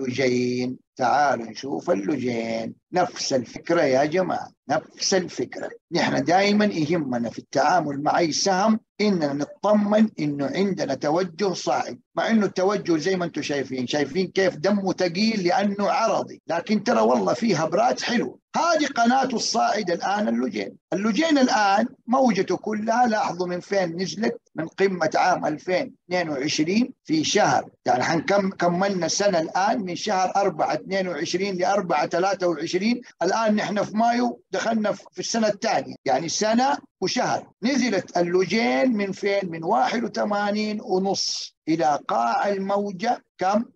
اللجين. تعالوا نشوف اللجين. نفس الفكرة يا جماعة، نفس الفكرة. نحن دائما يهمنا في التعامل مع أي سهم إننا نطمن إنه عندنا توجه صاعد، مع إنه التوجه زي ما أنتم شايفين كيف دمه ثقيل لأنه عرضي، لكن ترى والله فيه هبرات حلوة. هذه قناته الصاعدة الآن اللجين. اللجين الآن موجته كلها لاحظوا من فين نزلت، من قمة عام 2022 في شهر، يعني كملنا سنة الآن من شهر 4/22 ل 4/23. الآن نحن في مايو، دخلنا في السنة الثانية، يعني سنة وشهر. نزلت اللجين من فين؟ من 81.5 إلى قاع الموجة كم؟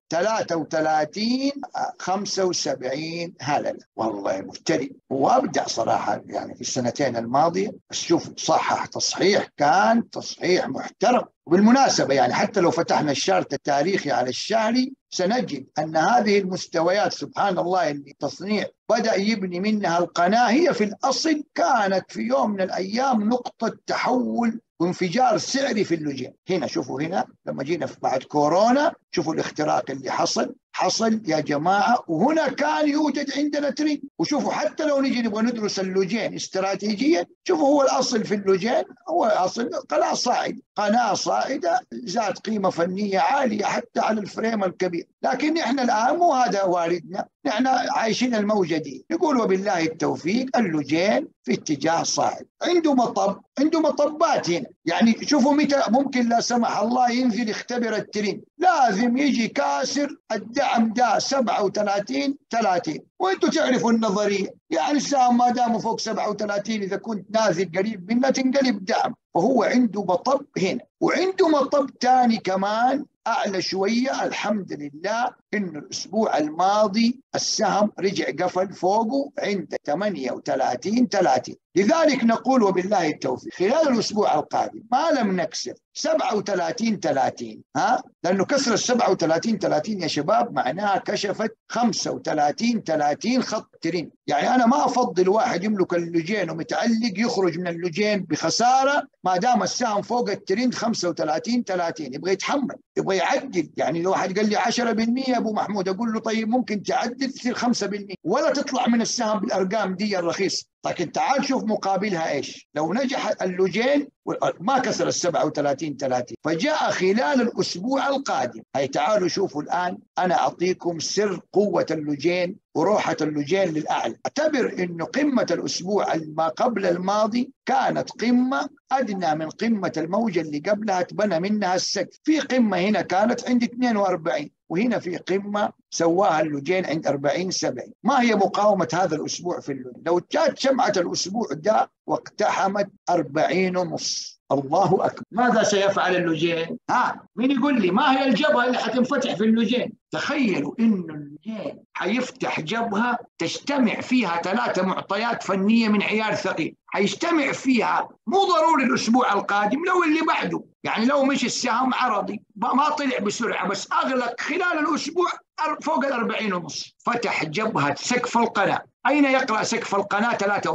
33.75 هللة. والله مفتري وأبدع صراحة يعني في السنتين الماضية. بس شوف صحح تصحيح، كان تصحيح محترم. وبالمناسبة يعني حتى لو فتحنا الشارت التاريخي على الشهري سنجد أن هذه المستويات سبحان الله اللي التصنيع بدأ يبني منها القناة هي في الأصل كانت في يوم من الأيام نقطة تحول وانفجار سعري في اللجين. هنا شوفوا، هنا لما جينا بعد كورونا شوفوا الاختراق اللي حصل يا جماعة، وهنا كان يوجد عندنا ترند. وشوفوا حتى لو نجي نبغى ندرس اللجين استراتيجيا، شوفوا هو الأصل في اللجين هو أصل قناة صاعدة ذات قيمة فنية عالية حتى على الفريم الكبير. لكن نحن الآن مو هذا واردنا، نحن عايشين الموجة دي. نقول وبالله التوفيق اللجين في اتجاه صاعد، عنده مطبات هنا. يعني شوفوا متى ممكن لا سمح الله ينزل يختبر الترند، لازم يجي كاسر الدعم ده 37.30. وانتم تعرفوا النظرية، يعني السهم ما دام فوق 37 إذا كنت نازل قريب منه تنقلب دعم. فهو عنده مطب هنا، وعنده مطب ثاني كمان أعلى شوية. الحمد لله إنه الأسبوع الماضي السهم رجع قفل فوقه عند 38.30. لذلك نقول وبالله التوفيق خلال الأسبوع القادم ما لم نكسر 37.30، لأنه كسر 37.30 يا شباب معناها كشفت 35.30 خط ترند. يعني أنا ما أفضل واحد يملك اللجين ومتعلق يخرج من اللجين بخسارة ما دام السهم فوق الترند 35.30. يبغى يتحمل، يبغى يعدل. يعني لو واحد قال لي 10% يا أبو محمود أقول له طيب ممكن تعدل تصير 5% ولا تطلع من السهم بالأرقام دي الرخيصة. لكن تعال شوف مقابلها إيش. لو نجح اللجين ما كسر 37.30 فجاء خلال الأسبوع القادم. هي تعالوا شوفوا الآن أنا أعطيكم سر قوة اللجين وروحة اللجين للأعلى. اعتبر إنه قمة الأسبوع ما قبل الماضي كانت قمة أدنى من قمة الموجة اللي قبلها تبنى منها السقف. في قمة هنا كانت عند 42 وهنا في قمة سواها اللجين عند 40.70. ما هي مقاومة هذا الأسبوع في اللجين؟ لو جاءت شمعة الأسبوع ده واقتحمت 40.5 الله أكبر، ماذا سيفعل اللجين؟ مين يقول لي ما هي الجبهة اللي حتنفتح في اللجين؟ تخيلوا إنه اللجين حيفتح جبهة تجتمع فيها 3 معطيات فنية من عيار ثقيل. حيجتمع فيها مو ضروري الأسبوع القادم، لو اللي بعده. يعني لو مش السهم عرضي ما طلع بسرعة بس أغلق خلال الأسبوع فوق 40.5 فتح جبهة سقف القناة. أين يقرأ سقف القناة؟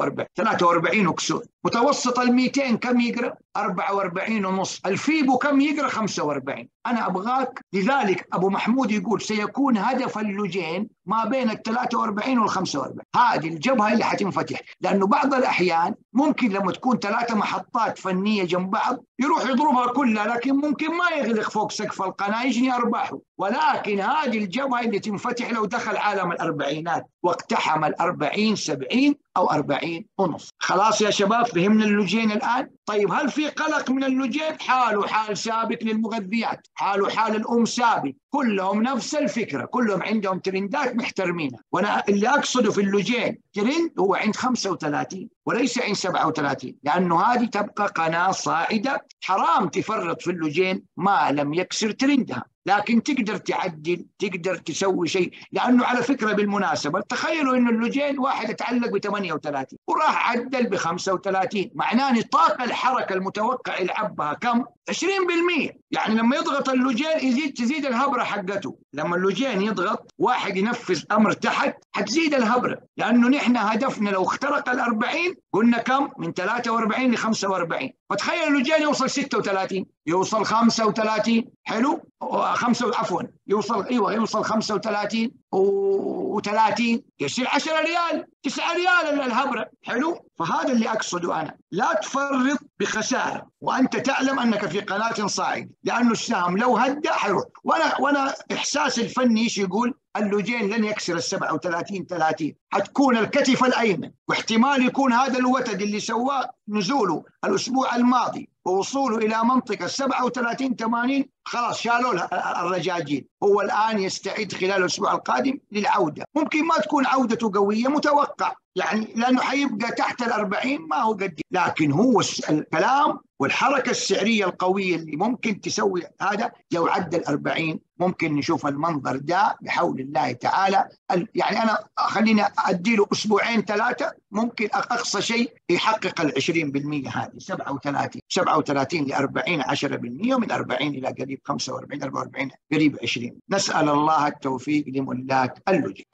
43 وكسور. متوسط 200 كم يقرأ؟ 44.5. الفيبو كم يقرأ؟ 45. أنا أبغاك لذلك أبو محمود يقول سيكون هدف اللجين ما بين 43 وال45. هذه الجبهة اللي حتنفتح، لأنه بعض الأحيان ممكن لما تكون 3 محطات فنية جنب بعض يروح يضربها كلها، لكن ممكن ما يغلق فوق سقف القناة يجني أرباحه. ولكن هذه الجبهة اللي تنفتح لو دخل عالم الأربعينات واقتحم 40.70 أو 40.5. خلاص يا شباب فهمنا اللجين الآن؟ طيب هل في قلق من اللجين؟ حاله حال سابق للمغذيات، حاله حال الأم سابق، كلهم نفس الفكرة، كلهم عندهم ترندات محترمينها. وأنا اللي أقصده في اللجين ترند هو عند 35 وليس عند 37، لأنه هذه تبقى قناة صاعدة. حرام تفرط في اللجين ما لم يكسر ترندها، لكن تقدر تعدل، تقدر تسوي شيء. لأنه على فكرة بالمناسبة تخيلوا إنه اللجين واحد اتعلق ب 38 وراح عدل ب 35، معناه نطاق الحركة المتوقع يلعبها كم؟ 20%. يعني لما يضغط اللجين تزيد الهبرة حقته. لما اللجين يضغط واحد ينفذ أمر تحت حتزيد الهبرة، لأنه نحن هدفنا لو اخترق 40 قلنا كم؟ من 43 ل 45. فتخيل اللجين يوصل 36 يوصل 35. حلو؟ عفوا يوصل يوصل 35 و30 يصير 10 ريال 9 ريال الهبرة. حلو. فهذا اللي أقصده أنا، لا تفرط بخسارة وأنت تعلم أنك في قناة صاعدة، لأنه السهم لو هدى حيروح. وأنا إحساس الفني إيش يقول؟ اللوجين لن يكسر 37-30، حتكون الكتف الأيمن، واحتمال يكون هذا الوتد اللي سواه نزوله الأسبوع الماضي ووصوله إلى منطقة 37-80 خلاص شالوا الرجاجيل. هو الآن يستعد خلال الأسبوع القادم للعودة. ممكن ما تكون عودته قوية، متوقع يعني، لأنه حيبقى تحت 40 ما هو قد، لكن هو الكلام والحركة السعرية القوية اللي ممكن تسوي هذا لو عدى 40 ممكن نشوف المنظر ده بحول الله تعالى. يعني أنا خلينا أديله أسبوعين 3 ممكن أقصى شيء يحقق 20% هذه 37 ل40 10%، ومن 40 إلى قريب 45 44 قريب 20. نسأل الله التوفيق لملاك اللوجين.